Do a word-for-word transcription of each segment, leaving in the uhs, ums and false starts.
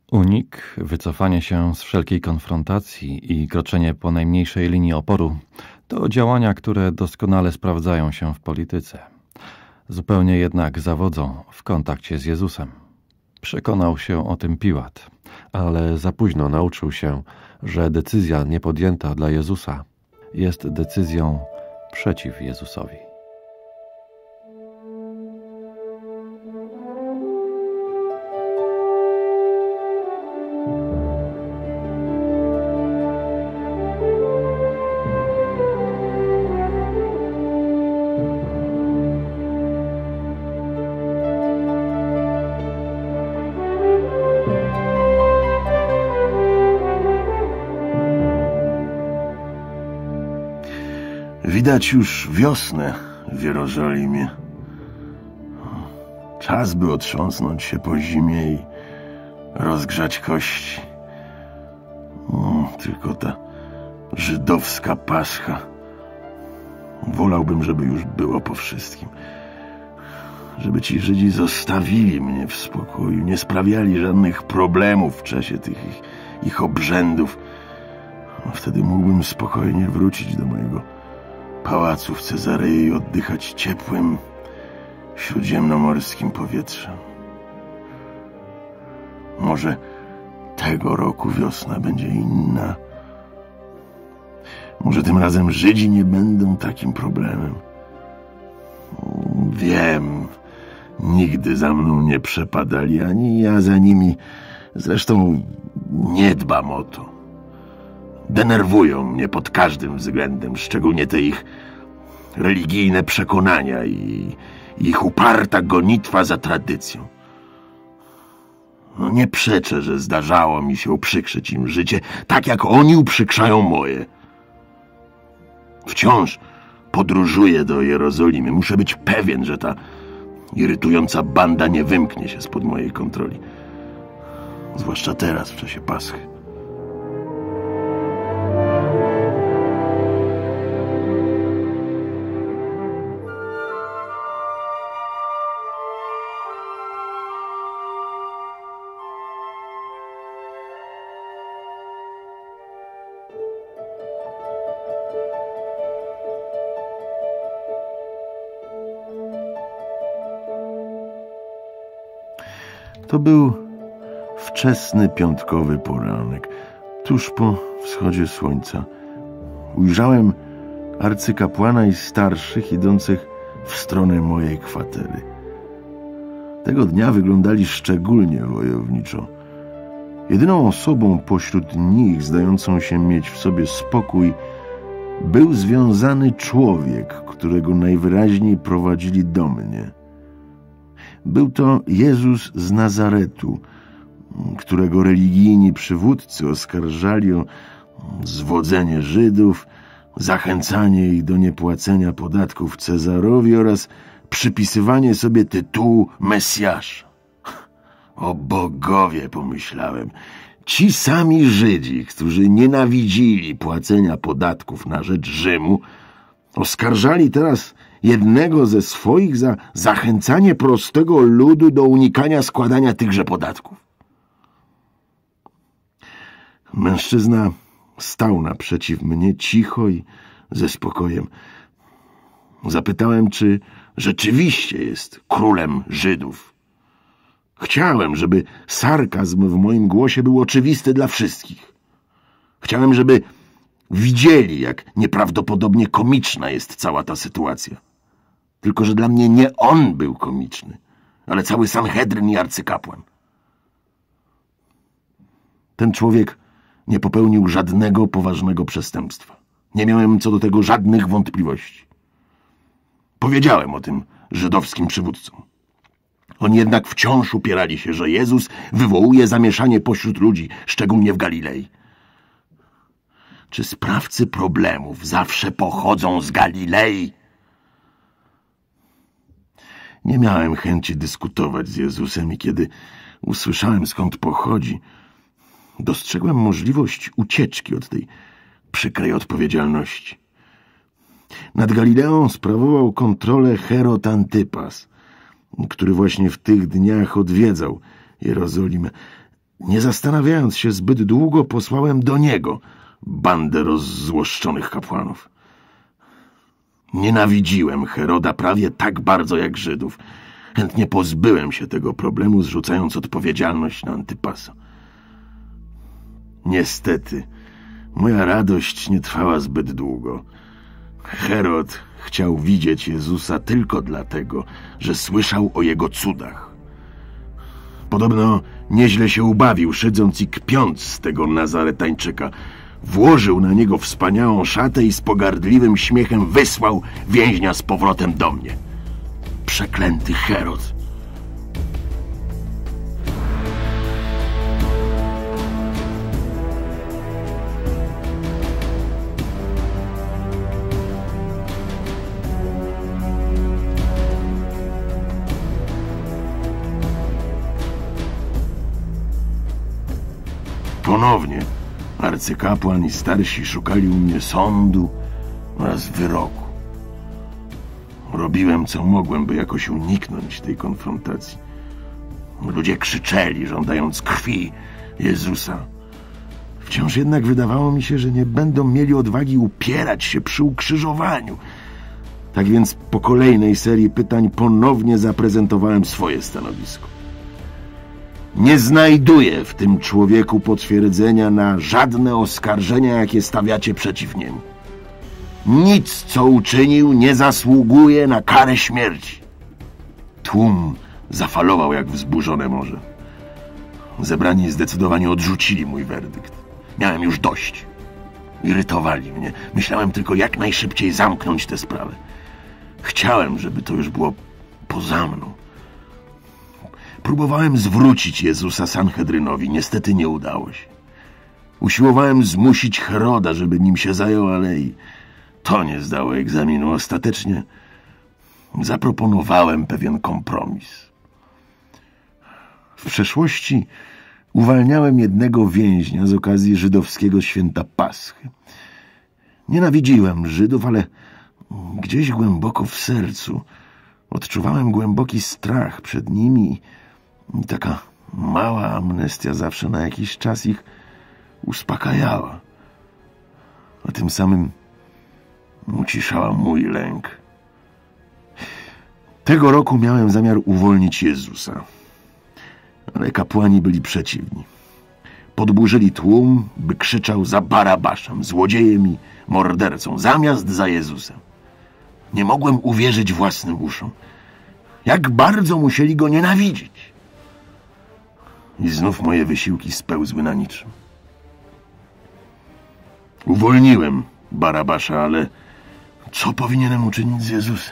Unik, wycofanie się z wszelkiej konfrontacji i kroczenie po najmniejszej linii oporu to działania, które doskonale sprawdzają się w polityce. Zupełnie jednak zawodzą w kontakcie z Jezusem. Przekonał się o tym Piłat, ale za późno nauczył się, że decyzja nie podjęta dla Jezusa jest decyzją przeciw Jezusowi. Widać już wiosnę w Jerozolimie. Czas, by otrząsnąć się po zimie i rozgrzać kości. O, tylko ta żydowska Pascha. Wolałbym, żeby już było po wszystkim. Żeby ci Żydzi zostawili mnie w spokoju, nie sprawiali żadnych problemów w czasie tych ich, ich obrzędów. Wtedy mógłbym spokojnie wrócić do mojego pałacu w Cezarei i oddychać ciepłym, śródziemnomorskim powietrzem. Może tego roku wiosna będzie inna. Może tym razem Żydzi nie będą takim problemem. Wiem, nigdy za mną nie przepadali, ani ja za nimi. Zresztą nie dbam o to. Denerwują mnie pod każdym względem, szczególnie te ich religijne przekonania i ich uparta gonitwa za tradycją. No nie przeczę, że zdarzało mi się uprzykrzyć im życie, tak jak oni uprzykrzają moje. Wciąż podróżuję do Jerozolimy. Muszę być pewien, że ta irytująca banda nie wymknie się spod mojej kontroli. Zwłaszcza teraz, w czasie Paschy. To był wczesny piątkowy poranek, tuż po wschodzie słońca. Ujrzałem arcykapłana i starszych idących w stronę mojej kwatery. Tego dnia wyglądali szczególnie wojowniczo. Jedyną osobą pośród nich, zdającą się mieć w sobie spokój, był związany człowiek, którego najwyraźniej prowadzili do mnie. Był to Jezus z Nazaretu, którego religijni przywódcy oskarżali o zwodzenie Żydów, zachęcanie ich do niepłacenia podatków Cezarowi oraz przypisywanie sobie tytułu Mesjasza. O bogowie, pomyślałem, ci sami Żydzi, którzy nienawidzili płacenia podatków na rzecz Rzymu, oskarżali teraz jednego ze swoich za zachęcanie prostego ludu do unikania składania tychże podatków. Mężczyzna stał naprzeciw mnie cicho i ze spokojem. Zapytałem, czy rzeczywiście jest królem Żydów. Chciałem, żeby sarkazm w moim głosie był oczywisty dla wszystkich. Chciałem, żeby widzieli, jak nieprawdopodobnie komiczna jest cała ta sytuacja. Tylko że dla mnie nie on był komiczny, ale cały Sanhedryn i arcykapłan. Ten człowiek nie popełnił żadnego poważnego przestępstwa. Nie miałem co do tego żadnych wątpliwości. Powiedziałem o tym żydowskim przywódcom. Oni jednak wciąż upierali się, że Jezus wywołuje zamieszanie pośród ludzi, szczególnie w Galilei. Czy sprawcy problemów zawsze pochodzą z Galilei? Nie miałem chęci dyskutować z Jezusem i kiedy usłyszałem, skąd pochodzi, dostrzegłem możliwość ucieczki od tej przykrej odpowiedzialności. Nad Galileą sprawował kontrolę Herod Antypas, który właśnie w tych dniach odwiedzał Jerozolimę. nie zastanawiając się zbyt długo, posłałem do niego bandę rozzłoszczonych kapłanów. Nienawidziłem Heroda prawie tak bardzo jak Żydów. Chętnie pozbyłem się tego problemu, zrzucając odpowiedzialność na Antypasa. Niestety, moja radość nie trwała zbyt długo. Herod chciał widzieć Jezusa tylko dlatego, że słyszał o jego cudach. Podobno nieźle się ubawił, szydząc i kpiąc z tego Nazaretańczyka. Włożył na niego wspaniałą szatę i z pogardliwym śmiechem wysłał więźnia z powrotem do mnie. Przeklęty Herod! Ponownie arcykapłan i starsi szukali u mnie sądu oraz wyroku. Robiłem, co mogłem, by jakoś uniknąć tej konfrontacji. Ludzie krzyczeli, żądając krwi Jezusa. Wciąż jednak wydawało mi się, że nie będą mieli odwagi upierać się przy ukrzyżowaniu. Tak więc po kolejnej serii pytań ponownie zaprezentowałem swoje stanowisko. Nie znajduję w tym człowieku potwierdzenia na żadne oskarżenia, jakie stawiacie przeciw niemu. Nic, co uczynił, nie zasługuje na karę śmierci. Tłum zafalował jak wzburzone morze. Zebrani zdecydowanie odrzucili mój werdykt. Miałem już dość. Irytowali mnie. Myślałem tylko, jak najszybciej zamknąć tę sprawę. Chciałem, żeby to już było poza mną. Próbowałem zwrócić Jezusa Sanhedrynowi. Niestety nie udało się. Usiłowałem zmusić Heroda, żeby nim się zajął, ale i to nie zdało egzaminu. Ostatecznie zaproponowałem pewien kompromis. W przeszłości uwalniałem jednego więźnia z okazji żydowskiego święta Paschy. Nienawidziłem Żydów, ale gdzieś głęboko w sercu odczuwałem głęboki strach przed nimi i taka mała amnestia zawsze na jakiś czas ich uspokajała, a tym samym uciszała mój lęk. Tego roku miałem zamiar uwolnić Jezusa, ale kapłani byli przeciwni. Podburzyli tłum, by krzyczał za Barabaszem, złodziejem i mordercą, zamiast za Jezusem. Nie mogłem uwierzyć własnym uszom. Jak bardzo musieli go nienawidzić. I znów moje wysiłki spełzły na niczym. Uwolniłem Barabasza, ale co powinienem uczynić z Jezusem?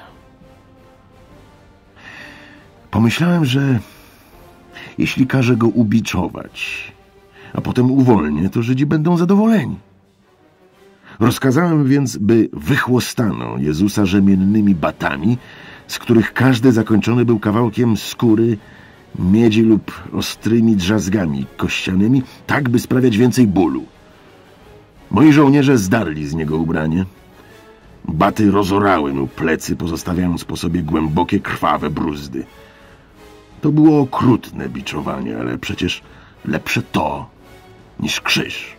Pomyślałem, że jeśli każę go ubiczować, a potem uwolnię, to Żydzi będą zadowoleni. Rozkazałem więc, by wychłostano Jezusa rzemiennymi batami, z których każdy zakończony był kawałkiem skóry, miedzi lub ostrymi drzazgami kościanymi, tak by sprawiać więcej bólu. Moi żołnierze zdarli z niego ubranie. Baty rozorały mu plecy, pozostawiając po sobie głębokie, krwawe bruzdy. To było okrutne biczowanie, ale przecież lepsze to niż krzyż.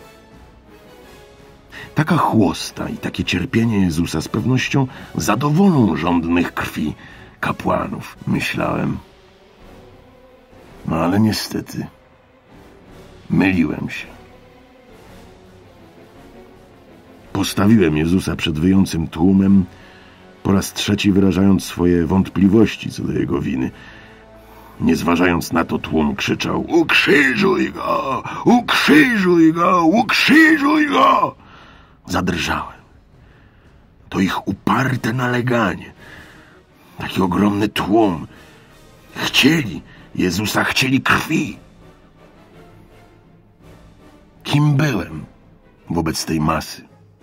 Taka chłosta i takie cierpienie Jezusa z pewnością zadowolą żądnych krwi kapłanów, myślałem. No ale niestety myliłem się. Postawiłem Jezusa przed wyjącym tłumem, po raz trzeci wyrażając swoje wątpliwości co do jego winy. Nie zważając na to, tłum krzyczał: ukrzyżuj go! Ukrzyżuj go! Ukrzyżuj go! Zadrżałem. To ich uparte naleganie. Taki ogromny tłum. Chcieli Jezusa, chcieli krwi. Kim byłem wobec tej masy?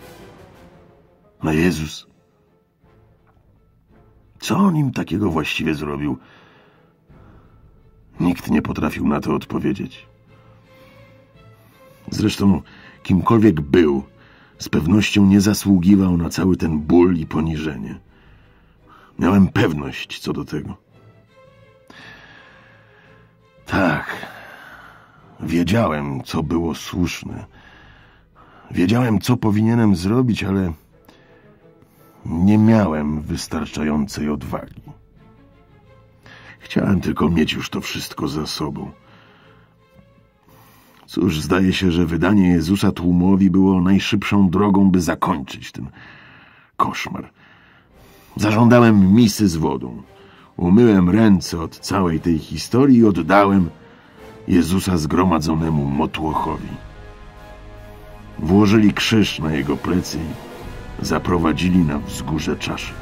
A Jezus? Co on im takiego właściwie zrobił? Nikt nie potrafił na to odpowiedzieć. Zresztą, kimkolwiek był, z pewnością nie zasługiwał na cały ten ból i poniżenie. Miałem pewność co do tego. Tak, Wiedziałem, co było słuszne. Wiedziałem, co powinienem zrobić, ale nie miałem wystarczającej odwagi. Chciałem tylko mieć już to wszystko za sobą. Cóż, zdaje się, że wydanie Jezusa tłumowi było najszybszą drogą, by zakończyć ten koszmar. Zażądałem misy z wodą. Umyłem ręce od całej tej historii i oddałem Jezusa zgromadzonemu motłochowi. Włożyli krzyż na jego plecy i zaprowadzili na wzgórze czaszek.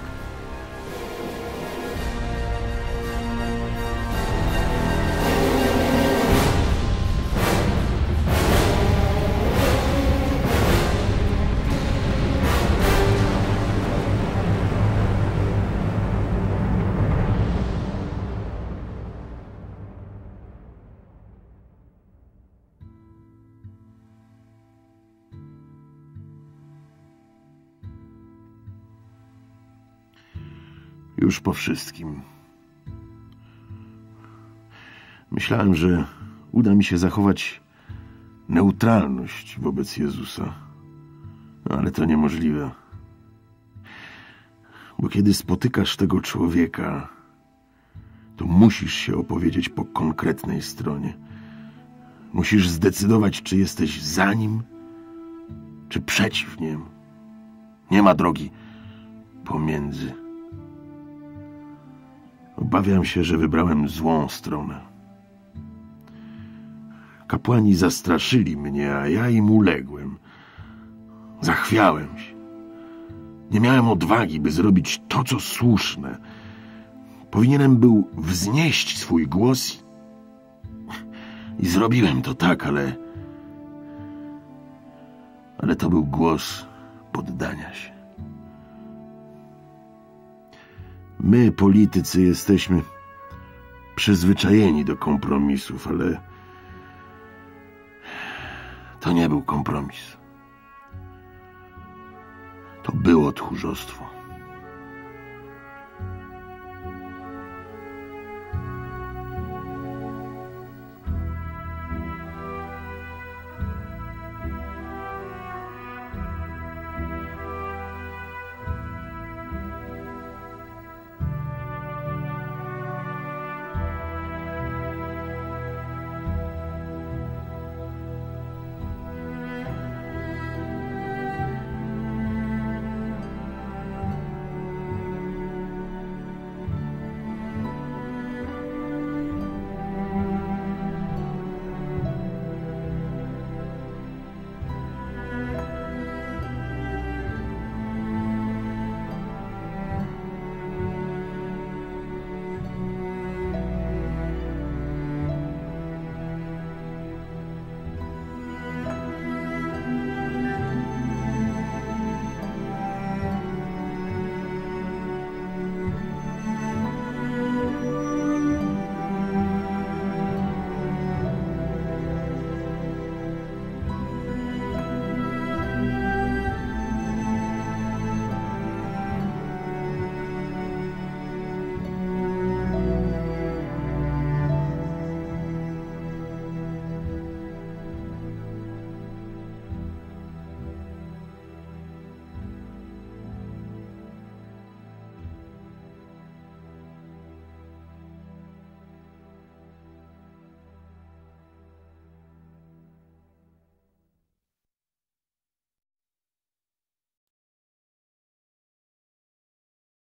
Już po wszystkim. Myślałem, że uda mi się zachować neutralność wobec Jezusa. Ale to niemożliwe. Bo kiedy spotykasz tego człowieka, to musisz się opowiedzieć po konkretnej stronie. Musisz zdecydować, czy jesteś za nim, czy przeciw niemu. Nie ma drogi pomiędzy. Obawiam się, że wybrałem złą stronę. Kapłani zastraszyli mnie, a ja im uległem. Zachwiałem się. Nie miałem odwagi, by zrobić to, co słuszne. Powinienem był wznieść swój głos i zrobiłem to tak, ale... Ale to był głos poddania się. My, politycy, jesteśmy przyzwyczajeni do kompromisów, ale to nie był kompromis. To było tchórzostwo.